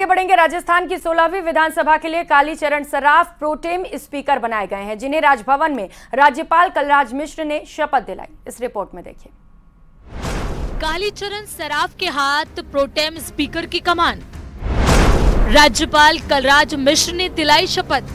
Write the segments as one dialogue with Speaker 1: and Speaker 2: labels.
Speaker 1: आगे बढ़ेंगे। राजस्थान की 16वीं विधानसभा के लिए कालीचरण सराफ प्रोटेम स्पीकर बनाए गए हैं, जिन्हें राजभवन में राज्यपाल कलराज मिश्र ने शपथ दिलाई। इस रिपोर्ट में देखिए।
Speaker 2: कालीचरण सराफ के हाथ प्रोटेम स्पीकर की कमान, राज्यपाल कलराज मिश्र ने दिलाई शपथ।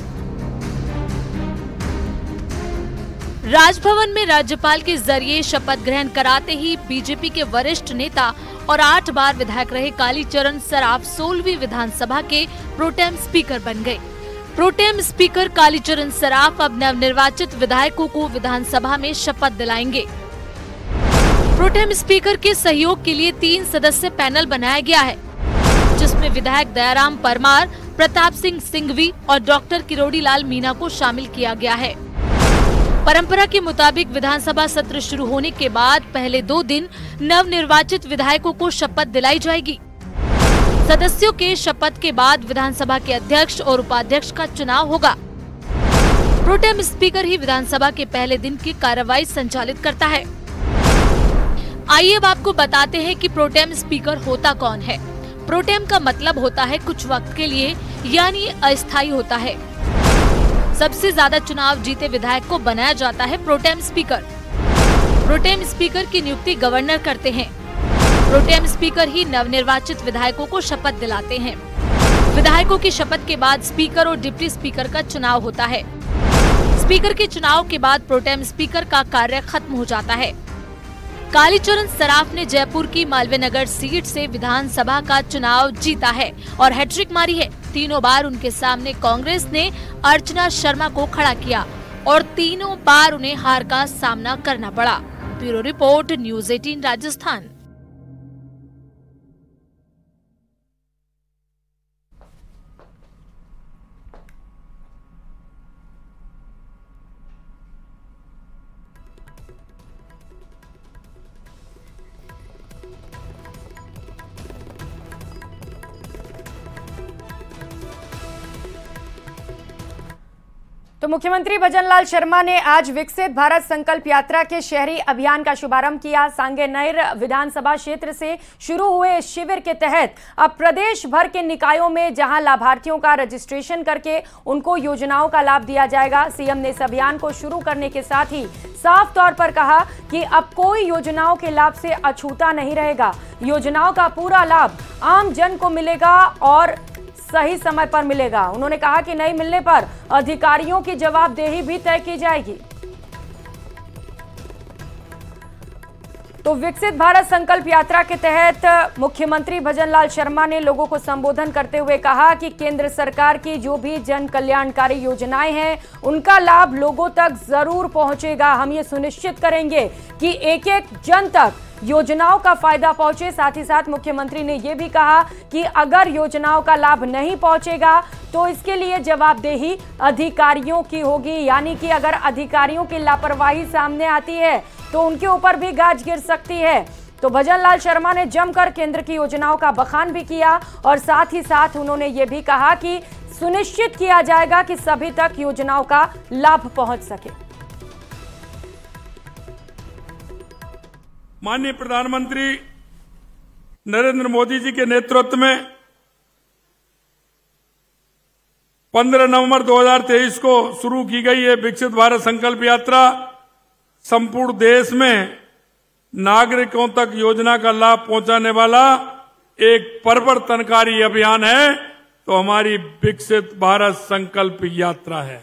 Speaker 2: राजभवन में राज्यपाल के जरिए शपथ ग्रहण कराते ही बीजेपी के वरिष्ठ नेता और 8 बार विधायक रहे कालीचरण सराफ 16वीं विधानसभा के प्रोटेम स्पीकर बन गए। प्रोटेम स्पीकर कालीचरण सराफ अब नवनिर्वाचित विधायकों को विधानसभा में शपथ दिलाएंगे। प्रोटेम स्पीकर के सहयोग के लिए 3 सदस्य पैनल बनाया गया है, जिसमें विधायक दयाराम परमार, प्रताप सिंह सिंघवी और डॉक्टर किरोड़ी लाल मीणा को शामिल किया गया है। परंपरा के मुताबिक विधानसभा सत्र शुरू होने के बाद पहले 2 दिन नवनिर्वाचित विधायकों को शपथ दिलाई जाएगी। सदस्यों के शपथ के बाद विधानसभा के अध्यक्ष और उपाध्यक्ष का चुनाव होगा। प्रोटेम स्पीकर ही विधानसभा के पहले दिन की कार्रवाई संचालित करता है। आइए अब आपको बताते हैं कि प्रोटेम स्पीकर होता कौन है। प्रोटेम का मतलब होता है कुछ वक्त के लिए, यानी अस्थायी होता है। सबसे ज्यादा चुनाव जीते विधायक को बनाया जाता है प्रोटेम स्पीकर। प्रोटेम स्पीकर की नियुक्ति गवर्नर करते हैं। प्रोटेम स्पीकर ही नवनिर्वाचित विधायकों को शपथ दिलाते हैं। विधायकों की शपथ के बाद स्पीकर और डिप्टी स्पीकर का चुनाव होता है। स्पीकर के चुनाव के बाद प्रोटेम स्पीकर का कार्य खत्म हो जाता है। कालीचरण सराफ ने जयपुर की मालवीय नगर सीट से विधानसभा का चुनाव जीता है और हैट्रिक मारी है। 3 बार उनके सामने कांग्रेस ने अर्चना शर्मा को खड़ा किया और 3 बार उन्हें हार का सामना करना पड़ा। Bureau report, news 18 Rajasthan.
Speaker 1: तो मुख्यमंत्री भजनलाल शर्मा ने आज विकसित भारत संकल्प यात्रा के शहरी अभियान का शुभारंभ किया। सांगेनैर विधानसभा क्षेत्र से शुरू हुए इस शिविर के तहत अब प्रदेश भर के निकायों में जहां लाभार्थियों का रजिस्ट्रेशन करके उनको योजनाओं का लाभ दिया जाएगा। सीएम ने इस अभियान को शुरू करने के साथ ही साफ तौर पर कहा कि अब कोई योजनाओं के लाभ से अछूता नहीं रहेगा। योजनाओं का पूरा लाभ आम जन को मिलेगा और सही समय पर मिलेगा। उन्होंने कहा कि नहीं मिलने पर अधिकारियों की जवाबदेही भी तय की जाएगी। तो विकसित भारत संकल्प यात्रा के तहत मुख्यमंत्री भजनलाल शर्मा ने लोगों को संबोधन करते हुए कहा कि केंद्र सरकार की जो भी जन कल्याणकारी योजनाएं हैं उनका लाभ लोगों तक जरूर पहुंचेगा। हम ये सुनिश्चित करेंगे कि एक-एक जन तक योजनाओं का फायदा पहुंचे। साथ ही साथ मुख्यमंत्री ने यह भी कहा कि अगर योजनाओं का लाभ नहीं पहुंचेगा तो इसके लिए जवाबदेही अधिकारियों की होगी, यानी कि अगर अधिकारियों की लापरवाही सामने आती है तो उनके ऊपर भी गाज गिर सकती है। तो भजनलाल शर्मा ने जमकर केंद्र की योजनाओं का बखान भी किया और साथ ही साथ उन्होंने ये भी कहा कि सुनिश्चित किया जाएगा कि सभी तक योजनाओं का लाभ पहुंच सके।
Speaker 3: माननीय प्रधानमंत्री नरेंद्र मोदी जी के नेतृत्व में 15 नवंबर 2023 को शुरू की गई है विकसित भारत संकल्प यात्रा संपूर्ण देश में नागरिकों तक योजना का लाभ पहुंचाने वाला एक परिवर्तनकारी अभियान है। तो हमारी विकसित भारत संकल्प यात्रा है।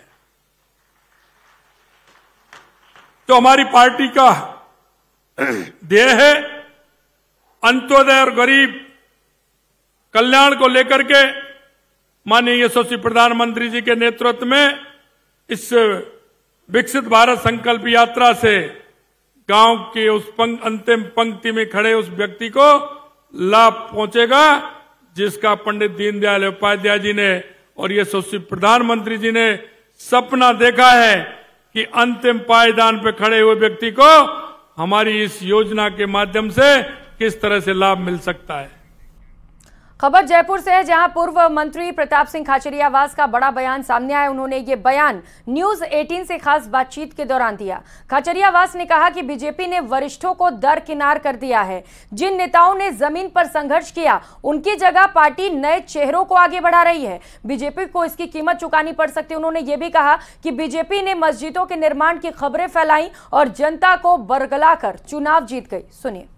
Speaker 3: तो हमारी पार्टी का ध्येय है अंत्योदय और गरीब कल्याण को लेकर के माननीय यशस्वी प्रधानमंत्री जी के नेतृत्व में इस विकसित भारत संकल्प यात्रा से गांव के उस अंतिम पंक्ति में खड़े उस व्यक्ति को लाभ पहुंचेगा जिसका पंडित दीनदयाल उपाध्याय जी ने और यशस्वी प्रधानमंत्री जी ने सपना देखा है कि अंतिम पायदान पर खड़े हुए व्यक्ति को हमारी इस योजना के माध्यम से किस तरह से लाभ मिल सकता है।
Speaker 1: खबर जयपुर से है, जहां पूर्व मंत्री प्रताप सिंह खाचरियावास का बड़ा बयान सामने आया। उन्होंने ये बयान न्यूज 18 से खास बातचीत के दौरान दिया। खाचरियावास ने कहा कि बीजेपी ने वरिष्ठों को दरकिनार कर दिया है। जिन नेताओं ने जमीन पर संघर्ष किया, उनकी जगह पार्टी नए चेहरों को आगे बढ़ा रही है। बीजेपी को इसकी कीमत चुकानी पड़ सकती है। उन्होंने ये भी कहा कि बीजेपी ने मस्जिदों के निर्माण की खबरें फैलाई और जनता को बरगलाकर चुनाव जीत गई। सुनिए।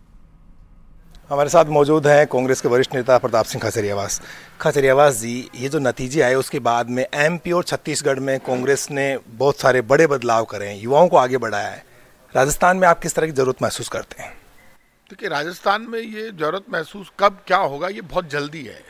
Speaker 4: हमारे साथ मौजूद हैं कांग्रेस के वरिष्ठ नेता प्रताप सिंह खाचरियावास। खाचरियावास जी, ये जो नतीजे आए उसके बाद में एमपी और छत्तीसगढ़ में कांग्रेस ने बहुत सारे बड़े बदलाव करे हैं, युवाओं को आगे बढ़ाया है। राजस्थान में आप किस तरह की जरूरत महसूस करते हैं?
Speaker 5: देखिए, राजस्थान में ये जरूरत महसूस कब क्या होगा, ये बहुत जल्दी है।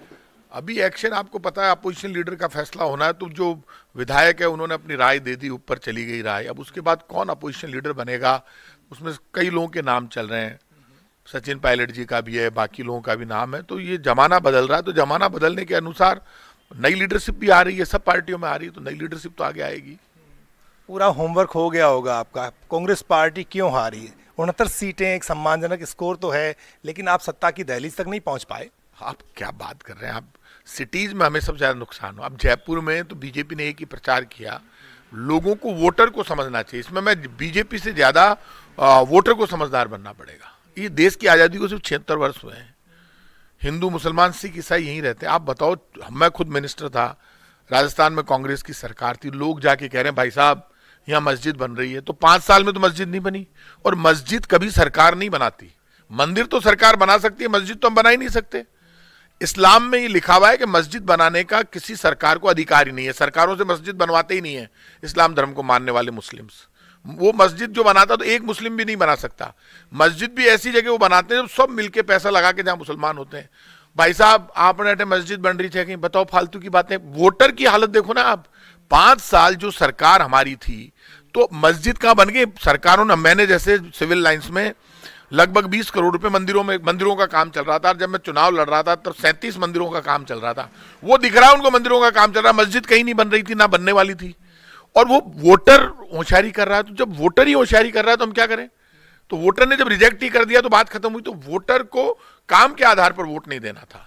Speaker 5: अभी एक्शन आपको पता है, अपोजिशन लीडर का फैसला होना है, तो जो विधायक है उन्होंने अपनी राय दे दी, ऊपर चली गई राय। अब उसके बाद कौन अपोजिशन लीडर बनेगा, उसमें कई लोगों के नाम चल रहे हैं। सचिन पायलट जी का भी है, बाकी लोगों का भी नाम है। तो ये जमाना बदल रहा है, तो जमाना बदलने के अनुसार नई लीडरशिप भी आ रही है, सब पार्टियों में आ रही है, तो नई लीडरशिप तो आगे आएगी।
Speaker 4: पूरा होमवर्क हो गया होगा आपका। कांग्रेस पार्टी क्यों हारी? 69 सीटें, एक सम्मानजनक स्कोर तो है, लेकिन आप सत्ता की दहलीज तक नहीं पहुंच पाए।
Speaker 5: आप क्या बात कर रहे हैं? आप सिटीज में हमें सबसे ज्यादा नुकसान हो। अब जयपुर में तो बीजेपी ने एक ही प्रचार किया, लोगों को वोटर को समझना चाहिए। इसमें मैं बीजेपी से ज्यादा वोटर को समझदार बनना पड़ेगा। ये देश की आज़ादी को सिर्फ 76 वर्ष हुए हैं। हिंदू, मुसलमान, सिख, ईसाई यहीं रहते हैं। आप बताओ, मैं खुद मिनिस्टर था, राजस्थान में कांग्रेस की सरकार थी, लोग जाके कह रहे हैं भाई साहब यहाँ मस्जिद बन रही है, तो 5 साल में तो मस्जिद नहीं बनी। और मस्जिद कभी सरकार नहीं बनाती। मंदिर तो सरकार बना सकती है, मस्जिद तो हम बना ही नहीं सकते। इस्लाम में ये लिखा हुआ है कि मस्जिद बनाने का किसी सरकार को अधिकार ही नहीं है। सरकारों से मस्जिद बनवाते ही नहीं है इस्लाम धर्म को मानने वाले मुस्लिम्स। वो मस्जिद जो बनाता तो एक मुस्लिम भी नहीं बना सकता। मस्जिद भी ऐसी जगह वो बनाते हैं जब सब मिलके पैसा लगा के जहां मुसलमान होते हैं। भाई साहब, आपने मस्जिद बन रही है कहीं, बताओ फालतू की बातें। वोटर की हालत देखो ना आप। 5 साल जो सरकार हमारी थी, तो मस्जिद कहां बन गई सरकारों ने। मैंने जैसे सिविल लाइंस में लगभग 20 करोड़ रुपए मंदिरों का काम चल रहा था। जब मैं चुनाव लड़ रहा था तब 37 मंदिरों का काम चल रहा था। वो दिख रहा है उनको, मंदिरों का काम चल रहा है। मस्जिद कहीं नहीं बन रही थी, ना बनने वाली थी। और वो वोटर होशियारी कर रहा है। तो जब वोटर ही होशियारी कर रहा है तो हम क्या करें? तो वोटर ने जब रिजेक्ट ही कर दिया तो बात खत्म हुई। तो वोटर को काम के आधार पर वोट नहीं देना था।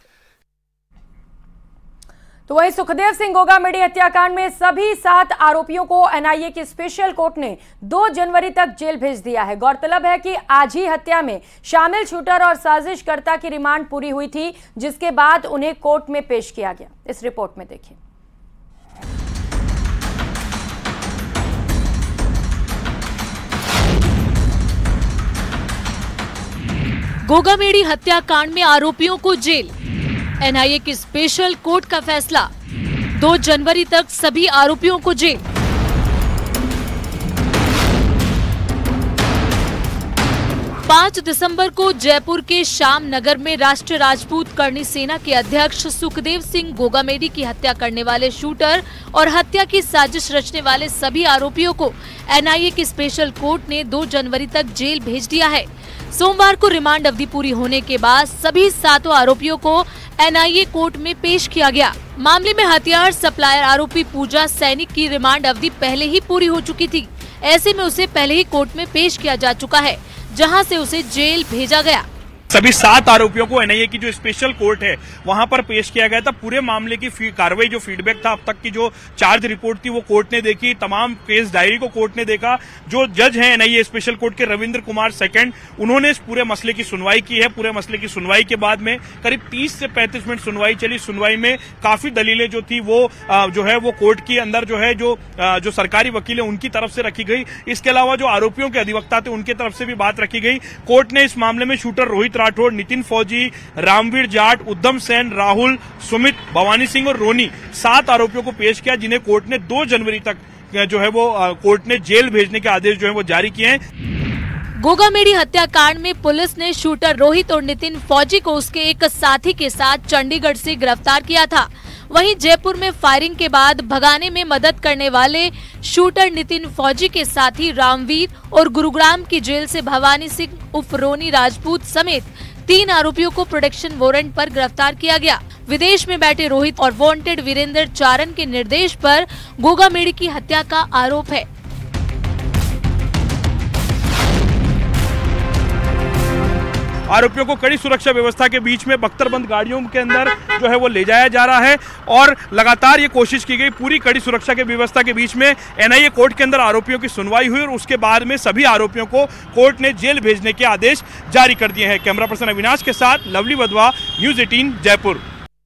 Speaker 1: तो वहीं सुखदेव सिंह गोगामेडी हत्याकांड में सभी 7 आरोपियों को एनआईए की स्पेशल कोर्ट ने 2 जनवरी तक जेल भेज दिया है। गौरतलब है कि आज ही हत्या में शामिल शूटर और साजिशकर्ता की रिमांड पूरी हुई थी, जिसके बाद उन्हें कोर्ट में पेश किया गया। इस रिपोर्ट में देखिए।
Speaker 2: गोगामेडी हत्याकांड में आरोपियों को जेल। एनआईए की स्पेशल कोर्ट का फैसला, 2 जनवरी तक सभी आरोपियों को जेल। पाँच दिसंबर को जयपुर के श्याम नगर में राष्ट्रीय राजपूत करणी सेना के अध्यक्ष सुखदेव सिंह गोगामेडी की हत्या करने वाले शूटर और हत्या की साजिश रचने वाले सभी आरोपियों को एनआईए की स्पेशल कोर्ट ने 2 जनवरी तक जेल भेज दिया है। सोमवार को रिमांड अवधि पूरी होने के बाद सभी 7 आरोपियों को एनआईए कोर्ट में पेश किया गया। मामले में हथियार सप्लायर आरोपी पूजा सैनिक की रिमांड अवधि पहले ही पूरी हो चुकी थी। ऐसे में उसे पहले ही कोर्ट में पेश किया जा चुका है, जहां से उसे जेल भेजा गया।
Speaker 6: सभी 7 आरोपियों को एनआईए की जो स्पेशल कोर्ट है वहां पर पेश किया गया था। पूरे मामले की कार्रवाई, जो फीडबैक था अब तक की, जो चार्ज रिपोर्ट थी वो कोर्ट ने देखी, तमाम केस डायरी को कोर्ट ने देखा। जो जज हैं एनआईए स्पेशल कोर्ट के रविंद्र कुमार सेकंड, उन्होंने इस पूरे मसले की सुनवाई की है। पूरे मसले की सुनवाई के बाद में करीब 30 से 35 मिनट सुनवाई चली। सुनवाई में काफी दलीलें जो थी वो जो है वो कोर्ट के अंदर जो है जो सरकारी वकील है उनकी तरफ से रखी गई। इसके अलावा जो आरोपियों के अधिवक्ता थे उनके तरफ से भी बात रखी गई। कोर्ट ने इस मामले में शूटर रोहित राठौड़, नितिन फौजी, रामवीर जाट, उद्धम सेन, राहुल, सुमित, भवानी सिंह और रोनी 7 आरोपियों को पेश किया, जिन्हें कोर्ट ने 2 जनवरी तक जो है वो कोर्ट ने जेल भेजने के आदेश जो है वो जारी किए हैं।
Speaker 2: गोगामेडी हत्याकांड में पुलिस ने शूटर रोहित और नितिन फौजी को उसके एक साथी के साथ चंडीगढ़ से गिरफ्तार किया था। वहीं जयपुर में फायरिंग के बाद भगाने में मदद करने वाले शूटर नितिन फौजी के साथी रामवीर और गुरुग्राम की जेल से भवानी सिंह उर्फ रोनी राजपूत समेत 3 आरोपियों को प्रोटेक्शन वारंट पर गिरफ्तार किया गया। विदेश में बैठे रोहित और वांटेड वीरेंद्र चारण के निर्देश पर गोगामेडी की हत्या का आरोप है।
Speaker 6: आरोपियों को कड़ी सुरक्षा व्यवस्था के बीच में बख्तरबंद गाड़ियों के अंदर जो है वो ले जाया जा रहा है और लगातार ये कोशिश की गई पूरी कड़ी सुरक्षा की व्यवस्था के बीच में एनआईए कोर्ट के अंदर आरोपियों की सुनवाई हुई और उसके बाद में सभी आरोपियों को कोर्ट ने जेल भेजने के आदेश जारी कर दिए हैं। कैमरा पर्सन अविनाश के साथ लवली वधवा, न्यूज़ 18 जयपुर।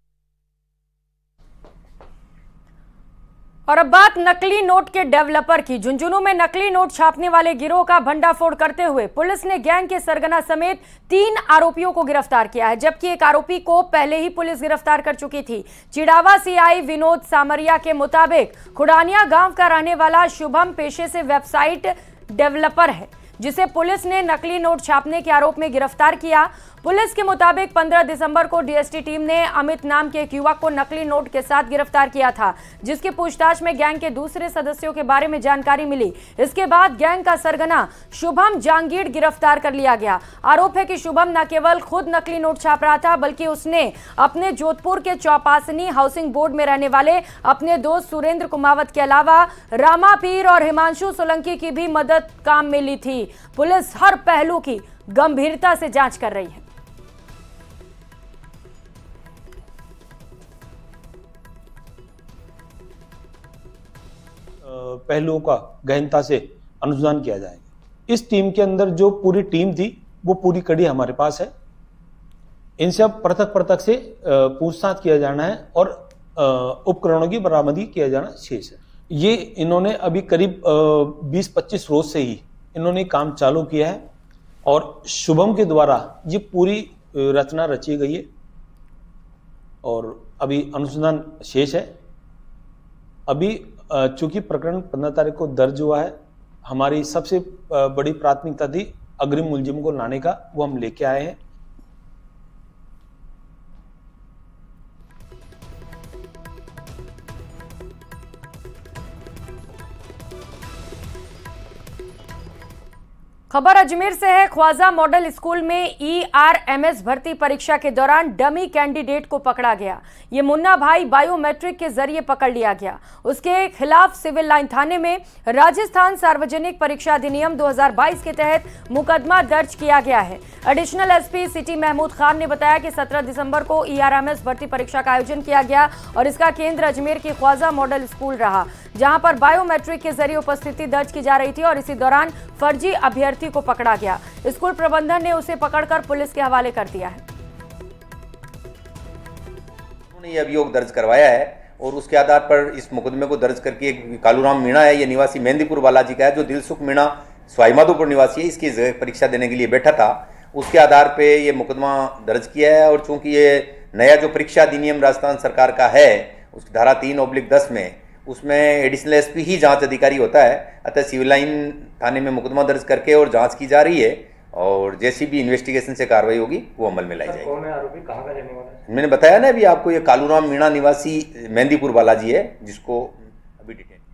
Speaker 1: और अब बात नकली नोट के डेवलपर की। झुंझुनू में नकली नोट छापने वाले गिरोह का भंडाफोड़ करते हुए पुलिस ने गैंग के सरगना समेत 3 आरोपियों को गिरफ्तार किया है, जबकि एक आरोपी को पहले ही पुलिस गिरफ्तार कर चुकी थी। चिड़ावा सीआई विनोद सामरिया के मुताबिक खुडानिया गांव का रहने वाला शुभम पेशे से वेबसाइट डेवलपर है, जिसे पुलिस ने नकली नोट छापने के आरोप में गिरफ्तार किया। पुलिस के मुताबिक 15 दिसंबर को डीएसटी टीम ने अमित नाम के एक युवक को नकली नोट के साथ गिरफ्तार किया था, जिसकी पूछताछ में गैंग के दूसरे सदस्यों के बारे में जानकारी मिली। इसके बाद गैंग का सरगना शुभम जांगीर गिरफ्तार कर लिया गया। आरोप है कि शुभम न केवल खुद नकली नोट छाप रहा था, बल्कि उसने अपने जोधपुर के चौपासनी हाउसिंग बोर्ड में रहने वाले अपने दोस्त सुरेंद्र कुमावत के अलावा रामा पीर और हिमांशु सोलंकी की भी मदद काम में ली थी। पुलिस हर पहलू की गंभीरता से जांच कर रही है।
Speaker 7: पहलुओं का गहनता से अनुसंधान किया जाएगा। इस टीम के अंदर जो पूरी टीम थी वो पूरी कड़ी हमारे पास है। इनसे अब पृथक पृथक से पूछताछ किया जाना है और उपकरणों की बरामदगी किया जाना शेष है। ये इन्होंने अभी करीब 20-25 रोज से ही इन्होंने काम चालू किया है और शुभम के द्वारा ये पूरी रचना रची गई है और अभी अनुसंधान शेष है। अभी चूंकि प्रकरण 15 तारीख को दर्ज हुआ है, हमारी सबसे बड़ी प्राथमिकता थी अग्रिम मुलजिम को लाने का, वो हम लेके आए हैं।
Speaker 1: खबर अजमेर से है। ख्वाजा मॉडल स्कूल में ERMS भर्ती परीक्षा के दौरान डमी कैंडिडेट को पकड़ा गया। ये मुन्ना भाई बायोमेट्रिक के जरिए पकड़ लिया गया। उसके खिलाफ सिविल लाइन थाने में राजस्थान सार्वजनिक परीक्षा अधिनियम 2022 के तहत मुकदमा दर्ज किया गया है। Additional SP city Mahmood Khan ने बताया कि 17 दिसंबर को ERMS भर्ती परीक्षा का आयोजन किया गया और इसका केंद्र अजमेर की ख्वाजा मॉडल स्कूल रहा, जहां पर बायोमेट्रिक के जरिए उपस्थिति दर्ज की जा रही थी और इसी दौरान फर्जी अभ्यर्थी को पकड़ा गया। स्कूल प्रबंधन ने उसे पकड़कर पुलिस के हवाले कर दिया है।
Speaker 8: उन्होंने ये अभियोग दर्ज करवाया है और उसके आधार पर इस मुकदमे को दर्ज करके एक कालूराम मीणा है, ये निवासी मेहंदीपुर बालाजी का है, जो दिलसुख मीणा स्वाईमाधोपुर निवासी है, इसकी परीक्षा देने के लिए बैठा था। उसके आधार पे ये मुकदमा दर्ज किया है और चूंकि ये नया जो परीक्षा अधिनियम राजस्थान सरकार का है उसकी धारा 3/10 में, उसमें एडिशनल एसपी ही जांच अधिकारी होता है। अतः सिविल लाइन थाने में मुकदमा दर्ज करके और जांच की जा रही है और जैसी भी इन्वेस्टिगेशन से कार्रवाई होगी वो अमल में लाई जाएगी। कौन है आरोपी, कहाँ का रहने वाला है? मैंने बताया ना अभी आपको, ये कालूराम मीणा निवासी मेहंदीपुर बालाजी है, जिसको अभी डिटेन